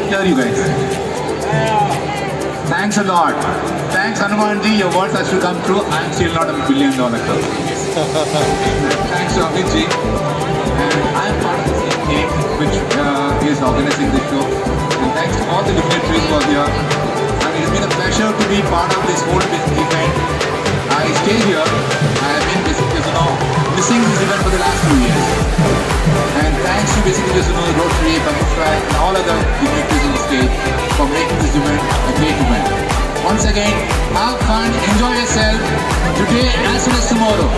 hear you guys. Thanks a lot. Thanks Hanumanji, your words has to come true. I'm still not $1 billion club. Thanks to Amitji. And I'm part of the team which is organizing this show. And thanks to all the dignitaries who are here. And it's been a pleasure to be part of this whole event. I stay here. I have been basically, missing this event for the last 2 years. And thanks to basically Rotary, Powai, and all other dignitaries on the stage for making this event a great event. Once again, have fun, enjoy yourself today as well as tomorrow.